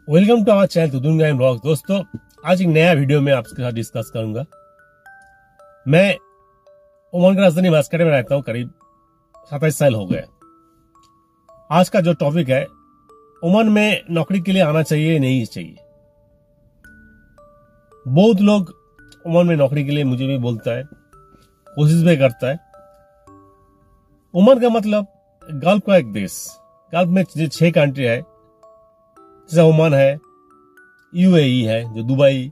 Welcome to our channel तुदुंगा in blog. दोस्तों, आज एक नया वीडियो में आपके साथ डिस्कस करूंगा। मैं ओमान की राजधानी मस्कट में रहता हूं, करीब 27 साल हो गए। आज का जो टॉपिक है, ओमान में नौकरी के लिए आना चाहिए नहीं चाहिए। बहुत लोग ओमान में नौकरी के लिए मुझे भी बोलता है, कोशिश भी करता है। ओमान का मतलब गल्फ का एक देश। गल्फ में 6 कंट्री है, जैसे ओमान है, यूएई है जो दुबई,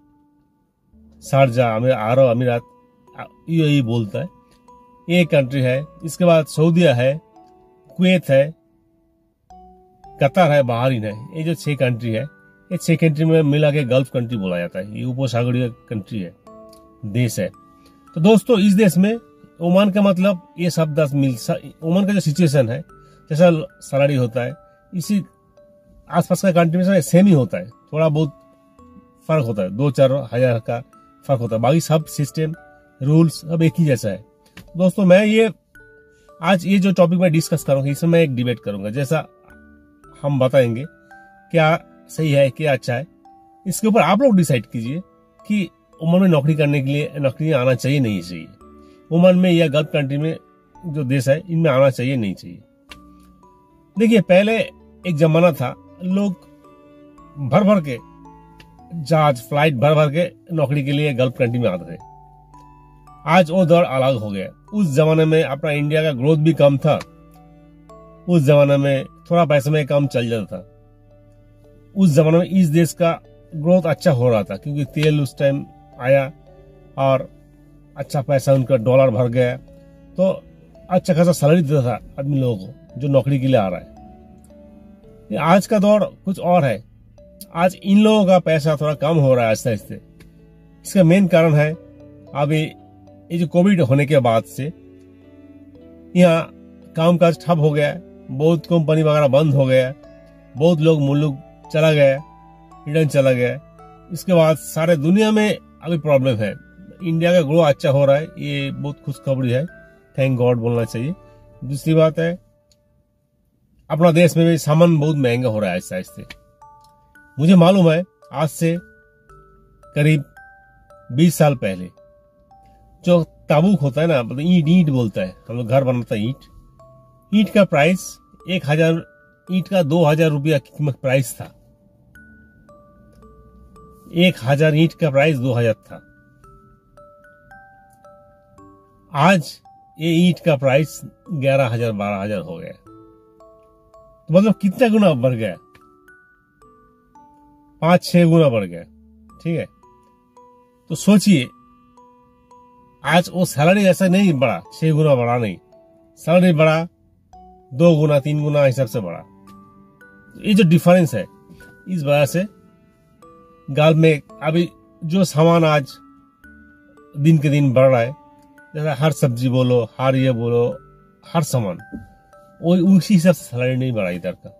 शारजा, अरब अमीरात, यूएई बोलता है, ये कंट्री है। इसके बाद सऊदीया है, कुवैत है, कतर है, बहरीन है। ये जो 6 कंट्री है, ये 6 कंट्री में मिला के गल्फ कंट्री बोला जाता है। ये उपसागरीय कंट्री है, देश है। तो दोस्तों, इस देश में ओमान का मतलब ये शब्द ओमान का जो सिचुएशन है, जैसा सैलरी होता है, इसी आसपास का कंट्री में सेम ही होता है। थोड़ा बहुत फर्क होता है, 2-4 हजार का फर्क होता है। बाकी सब सिस्टम, रूल्स सब एक ही जैसा है। दोस्तों, मैं आज ये जो टॉपिक मैं डिस्कस करूंगा, इसमें मैं एक डिबेट करूंगा। जैसा हम बताएंगे क्या सही है, क्या अच्छा है, इसके ऊपर आप लोग डिसाइड कीजिए कि ओमान में नौकरी करने के लिए नौकरी आना चाहिए नहीं चाहिए। ओमान में या गल्फ कंट्री में जो देश है, इनमें आना चाहिए नहीं चाहिए। देखिए, पहले एक जमाना था, लोग भर भर के जहाज, फ्लाइट भर भर के नौकरी के लिए गल्फ कंट्री में आते थे। आज वो दौर अलग हो गया। उस जमाने में अपना इंडिया का ग्रोथ भी कम था। उस जमाने में थोड़ा पैसे में काम चल जाता था। उस जमाने में इस देश का ग्रोथ अच्छा हो रहा था, क्योंकि तेल उस टाइम आया और अच्छा पैसा उनका डॉलर भर गया, तो अच्छा खासा सैलरी देता था आदमी लोगों को जो नौकरी के लिए आ रहा है। आज का दौर कुछ और है। आज इन लोगों का पैसा थोड़ा कम हो रहा है आहिस्ते आहिस्ते। इसका मेन कारण है अभी ये जो कोविड होने के बाद से यहाँ कामकाज ठप हो गया। बहुत कंपनी वगैरह बंद हो गया, बहुत लोग मुल्क चला गया, रिटर्न चला गया। इसके बाद सारे दुनिया में अभी प्रॉब्लम है। इंडिया का ग्रो अच्छा हो रहा है, ये बहुत खुशखबरी है, थैंक गॉड बोलना चाहिए। दूसरी बात है, अपना देश में भी सामान बहुत महंगा हो रहा है आहिस्ते आहिस्ते। मुझे मालूम है, आज से करीब 20 साल पहले जो ताबूक होता है ना, मतलब ईंट बोलता है, हम लोग घर बनाता है ईंट का प्राइस 1000 ईंट का 2000 रुपया कीमत प्राइस था। 1000 ईंट का प्राइस 2000 था। आज ये ईंट का प्राइस 11000 12000 हो गया। तो मतलब कितना गुना बढ़ गया? 5-6 गुना बढ़ गया। ठीक है, तो सोचिए, आज वो सैलरी ऐसा नहीं बढ़ा, 6 गुना बढ़ा नहीं, सैलरी बढ़ा 2 गुना 3 गुना हिसाब से बढ़ा। तो ये जो डिफरेंस है, इस वजह से गाल में अभी जो सामान आज दिन के दिन बढ़ रहा है, जैसा हर सब्जी बोलो, हर ये बोलो, हर सामान, वो उसी हिसाब से सैलरी नहीं बढ़ा।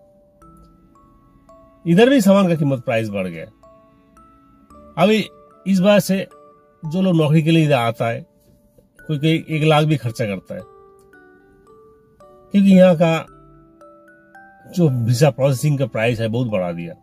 इधर भी सामान का कीमत प्राइस बढ़ गया। अभी इस बार से जो लोग नौकरी के लिए इधर आता है, कोई 1 लाख भी खर्चा करता है, क्योंकि यहाँ का जो वीजा प्रोसेसिंग का प्राइस है बहुत बढ़ा दिया।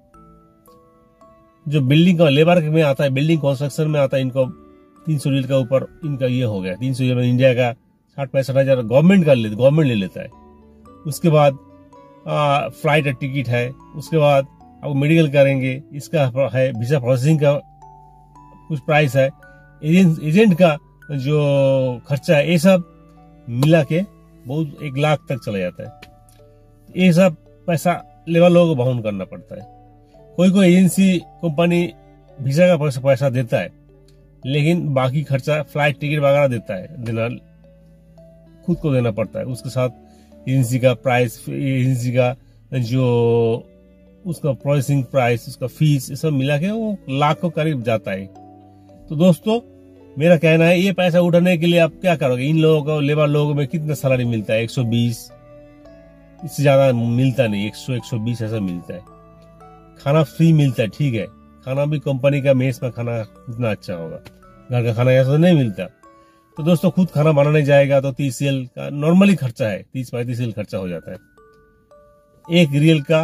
जो बिल्डिंग का लेबर में आता है, बिल्डिंग कंस्ट्रक्शन में आता है, इनको 300 रियल का ऊपर इनका ये हो गया। 300 रियल में इंडिया का 60-65 हजार गवर्नमेंट ले लेता है। उसके बाद फ्लाइट का टिकट है, उसके बाद अब मेडिकल करेंगे, इसका है, वीजा प्रोसेसिंग का कुछ प्राइस है, एजेंट का जो खर्चा है, ये सब मिला के बहुत 1 लाख तक चला जाता है। ये सब पैसा लेबर लोगों को वहन करना पड़ता है। कोई एजेंसी कंपनी वीजा का पैसा देता है, लेकिन बाकी खर्चा फ्लाइट टिकट वगैरह देना खुद को देना पड़ता है। उसके साथ एजेंसी का प्राइस, एजेंसी का जो उसका प्रोसेसिंग प्राइस, उसका फीस, ये सब मिला के वो लाख को करीब जाता है। तो दोस्तों, मेरा कहना है, ये पैसा उठाने के लिए आप क्या करोगे? इन लोगों को, लेबर लोगों में कितना सैलरी मिलता है? 120, इससे ज्यादा मिलता नहीं। 100-120 ऐसा मिलता है। खाना फ्री मिलता है, ठीक है, खाना भी कंपनी का मेस में खाना कितना अच्छा होगा, घर का खाना ऐसा नहीं मिलता। तो दोस्तों, खुद खाना बनाने जाएगा तो 30 रियल का नॉर्मली खर्चा है, 30-35 रियल खर्चा हो जाता है। 1 रियल का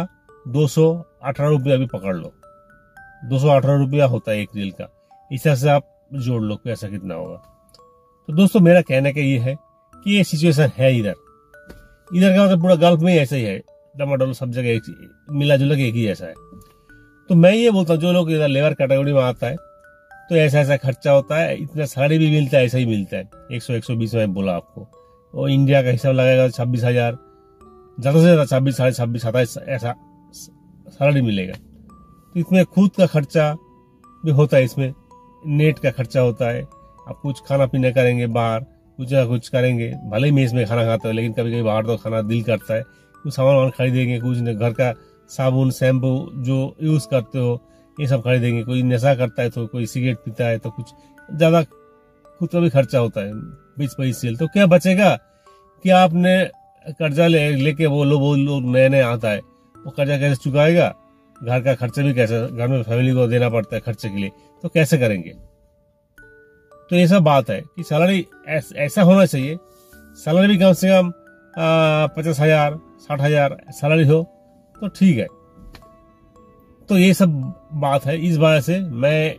218 रुपया भी पकड़ लो, 218 रुपया होता है एक रील का। इस तरह से आप जोड़ लो पैसा कितना होगा। तो दोस्तों मेरा कहने का ये है कि ये सिचुएशन है इधर का मतलब पूरा गल्फ में ऐसा ही है, टमाटर सब जगह मिला जुला के एक ही ऐसा है। तो मैं ये बोलता हूँ जो लोग इधर लेबर कैटेगरी में आता है तो ऐसा ऐसा खर्चा होता है, इतना सैलरी भी मिलता है, ऐसा ही मिलता है 100-120 में बोला आपको। और इंडिया का हिसाब लगेगा 26,000, ज्यादा से ज्यादा 26, 26,500, 27 ऐसा सैलरी मिलेगा। तो इसमें खुद का खर्चा भी होता है, इसमें नेट का खर्चा होता है। आप कुछ खाना पीना करेंगे बाहर, कुछ ना कुछ करेंगे, भले ही मेस में खाना खाते हो लेकिन कभी कभी बाहर तो खाना दिल करता है, कुछ सामान खरीदेंगे, कुछ घर का साबुन शैम्पू जो यूज करते हो ये सब खरीदेंगे। कोई नशा करता है तो कोई सिगरेट पीता है तो कुछ ज्यादा खुद का भी खर्चा होता है 20-25 सेल। तो क्या बचेगा कि आपने कर्जा लेके वो लोग नए नए आता है, वो कर्जा कैसे चुकाएगा, घर का खर्चा भी कैसे, घर में फैमिली को देना पड़ता है खर्चे के लिए, तो कैसे करेंगे। तो ये सब बात है कि सैलरी ऐसा होना चाहिए, सैलरी भी कम से कम 50,000 60,000 सैलरी हो तो ठीक है। तो ये सब बात है, इस वजह से मैं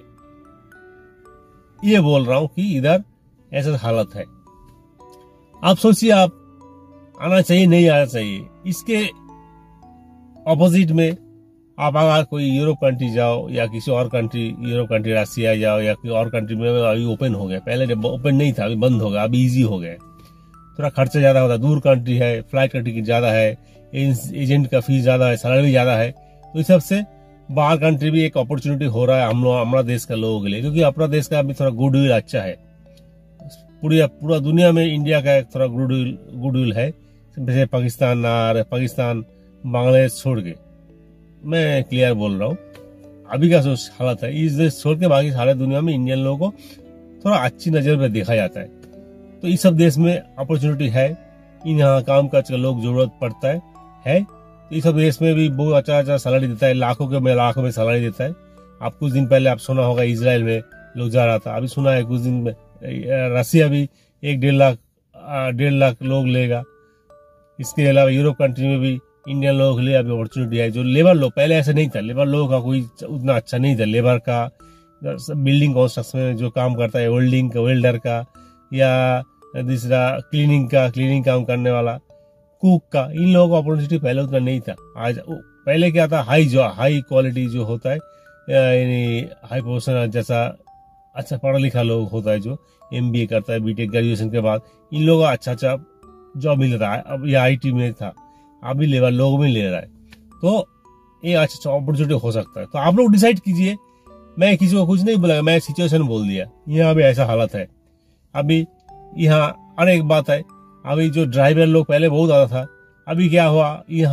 ये बोल रहा हूं कि इधर ऐसा हालत है। आप सोचिए, आप आना चाहिए नहीं आना चाहिए, इसके ऑपोजिट में आप अगर कोई यूरोप कंट्री जाओ या किसी और कंट्री, यूरोप कंट्री रसिया जाओ या कोई और कंट्री में, अभी ओपन हो गया, पहले ओपन नहीं था, अभी बंद हो गया, अभी इजी हो गया। थोड़ा खर्चा ज्यादा होता है, दूर कंट्री है, फ्लाइट का टिकट ज्यादा है, एजेंट का फीस ज्यादा है, सैलरी भी ज्यादा है। तो इस सबसे बाहर कंट्री भी एक अपॉर्चुनिटी हो रहा है हमारा देश का लोगों के लिए, क्योंकि अपना देश का अभी थोड़ा गुडविल अच्छा है, पूरा दुनिया में इंडिया का एक थोड़ा गुडविल है, जैसे पाकिस्तान बांग्लादेश छोड़ के, मैं क्लियर बोल रहा हूँ अभी का हालत है, इस देश छोड़ के बाकी सारे दुनिया में इंडियन लोगों को थोड़ा अच्छी नजर में देखा जाता है। तो इस सब देश में अपॉर्चुनिटी है, इन यहाँ काम काज का लोग जरूरत पड़ता है। तो इस सब देश में भी बहुत अच्छा सैलरी देता है, लाखों में सैलरी देता है। आप कुछ दिन पहले आप सुना होगा इजराइल में लोग जा रहा था, अभी सुना है कुछ दिन में रसिया भी 1-1.5 लाख लोग लेगा। इसके अलावा यूरोप कंट्री में भी इंडियन लोगों के लिए अभी अपॉर्चुनिटी है। जो लेबर लोग, पहले ऐसा नहीं था, लेबर लोगों का कोई उतना अच्छा नहीं था, लेबर का बिल्डिंग कंस्ट्रक्शन में जो काम करता है, वेल्डर का या दूसरा क्लीनिंग काम करने वाला, कुक का, इन लोगों को अपॉर्चुनिटी पहले उतना नहीं था। आज पहले क्या था, हाई क्वालिटी जो होता है, यानी हाई प्रोफेशनल जैसा अच्छा पढ़ा लिखा लोग होता है, जो MBA करता है, BTech ग्रेजुएशन के बाद, इन लोगों का अच्छा जॉब मिल रहा है। अब ये IT में था, अभी लेबर लोग में ले रहा है, तो ये अच्छा अपॉर्चुनिटी हो सकता है। तो आप लोग डिसाइड कीजिए, मैं किसी को कुछ नहीं बोला, मैं सिचुएशन बोल दिया, यहाँ भी ऐसा हालत है। अभी यहाँ और एक बात है, अभी जो ड्राइवर लोग पहले बहुत ज्यादा था, अभी क्या हुआ,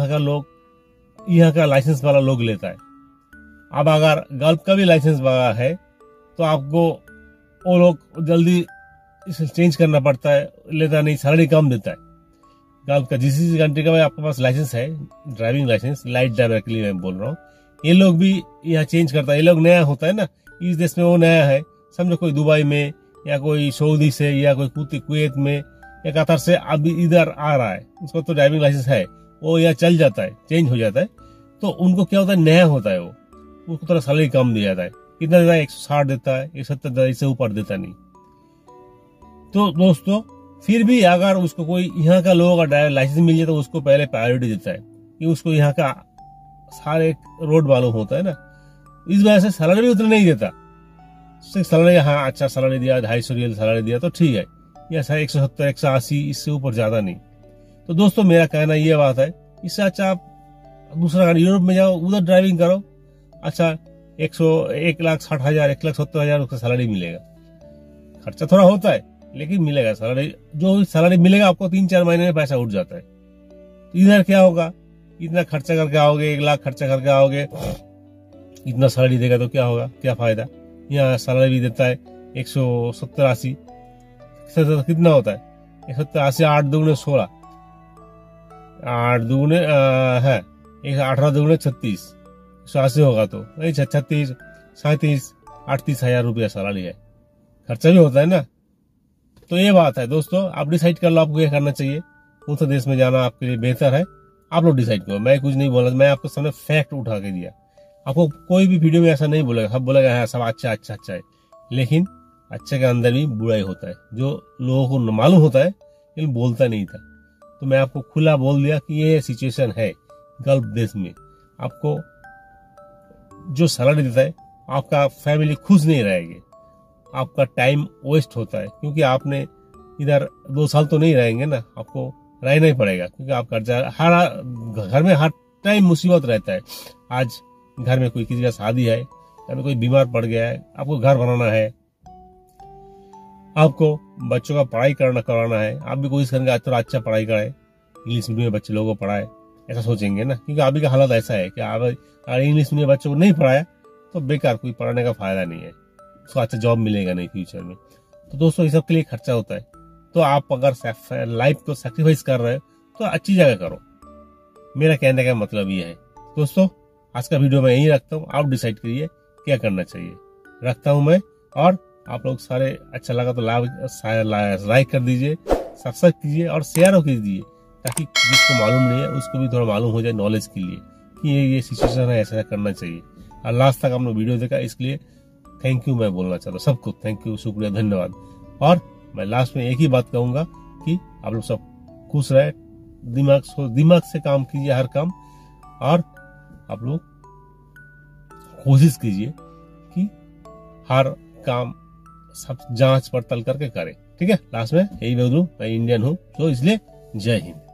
यहाँ का लाइसेंस वाला लोग लेता है। अब अगर गल्फ का भी लाइसेंस वाला है तो आपको वो लोग जल्दी इसे चेंज करना पड़ता है, लेता नहीं, सैलरी कम देता है। गल्फ का जिस कंट्री का आपके पास लाइसेंस है, ड्राइविंग लाइसेंस, लाइट ड्राइवर के लिए मैं बोल रहा हूँ, ये लोग भी यहाँ चेंज करता है। ये लोग नया होता है ना, इस देश में वो नया है, समझो कोई दुबई में या कोई सऊदी से या कोई कुवैत में या कतर से अभी इधर आ रहा है, उसको तो ड्राइविंग लाइसेंस है, वो यहाँ चल जाता है, चेंज हो जाता है, तो उनको क्या होता है, नया होता है, वो उसको थोड़ा सैलरी कम दिया जाता है। कितना देता है, 160 देता है, 170 देता है, इससे ऊपर देता नहीं। तो दोस्तों फिर भी अगर उसको कोई यहाँ का लोगों का ड्राइवर लाइसेंस मिल जाए तो उसको पहले प्रायोरिटी देता है, कि उसको यहाँ का सारे रोड मालूम होता है ना, इस वजह से सैलरी भी उतना नहीं देता। सैलरी, हाँ अच्छा सैलरी दिया, 250 रियल सैलरी दिया तो ठीक है, या 170 180, इससे ऊपर ज्यादा नहीं। तो दोस्तों मेरा कहना ये बात है, इससे अच्छा आप दूसरा यूरोप में जाओ, उधर ड्राइविंग करो, अच्छा 1,60,000 1,70,000 उसका सैलरी मिलेगा। खर्चा थोड़ा होता है लेकिन मिलेगा सैलरी, जो सैलरी मिलेगा आपको 3-4 महीने में पैसा उठ जाता है। तो इधर क्या होगा, इतना खर्चा करके आओगे, 1 लाख खर्चा करके आओगे, इतना सैलरी देगा तो क्या होगा, क्या फायदा। यहाँ सैलरी भी देता है 170-80, कितना होता है 170-80, 8 दूगुने 16, 8 दूगुने है 18 दूगुने 36, 180 होगा तो 36, 37, 38,000 रुपया सैलरी है, खर्चा भी होता है ना। तो ये बात है दोस्तों, आप डिसाइड कर लो आपको क्या करना चाहिए, कौन सा देश में जाना आपके लिए बेहतर है, आप लोग डिसाइड करो, मैं कुछ नहीं बोला, मैं आपके सामने फैक्ट उठा के दिया। आपको कोई भी वीडियो में ऐसा नहीं बोलेगा, सब बोलेगा हाँ सब अच्छा अच्छा अच्छा है, लेकिन अच्छे के अंदर भी बुराई होता है, जो लोगों को मालूम होता है लेकिन बोलता नहीं था। तो मैं आपको खुला बोल दिया कि ये सिचुएशन है गल्फ देश में। आपको जो सलाह देता है, आपका फैमिली खुश नहीं रहेगी, आपका टाइम वेस्ट होता है, क्योंकि आपने इधर 2 साल तो नहीं रहेंगे ना, आपको रहना ही पड़ेगा, क्योंकि आप घर में हर टाइम मुसीबत रहता है। आज घर में कोई किसी का शादी है, घर में कोई बीमार पड़ गया है, आपको घर बनाना है, आपको बच्चों का पढ़ाई कराना है, आप भी कोशिश करेंगे थोड़ा अच्छा पढ़ाई कराए, इंग्लिश मीडियम में बच्चे लोगों को पढ़ाए, ऐसा सोचेंगे ना, क्योंकि अभी का हालत ऐसा है कि अगर इंग्लिश मीडियम बच्चों को नहीं पढ़ाया तो बेकार, कोई पढ़ाने का फायदा नहीं है, उसको अच्छा जॉब मिलेगा नहीं फ्यूचर में। तो दोस्तों, ये सब के लिए खर्चा होता है। तो आप अगर लाइफ को सैक्रिफाइस कर रहे हो तो अच्छी जगह करो, मेरा कहने का मतलब ये है। दोस्तों, आज का वीडियो मैं यही रखता हूँ, आप डिसाइड करिए क्या करना चाहिए। रखता हूँ मैं, और आप लोग सारे अच्छा लगा तो लाइक कर दीजिए, सब्सक्राइब कीजिए और शेयर कीजिए, ताकि जिसको मालूम नहीं है उसको भी थोड़ा मालूम हो जाए, नॉलेज के लिए कि ये सिचुएशन है, ऐसा करना चाहिए। और लास्ट तक आपने वीडियो देखा, इसलिए थैंक यू मैं बोलना चाहता हूँ सबको, थैंक यू, शुक्रिया, धन्यवाद। और मैं लास्ट में एक ही बात कहूंगा कि आप लोग सब खुश रहे, दिमाग से काम कीजिए हर काम, और आप लोग कोशिश कीजिए कि हर काम सब जांच पड़ताल करके करें, ठीक है। लास्ट में यही बोलूं, मैं इंडियन हूं, तो इसलिए जय हिंद।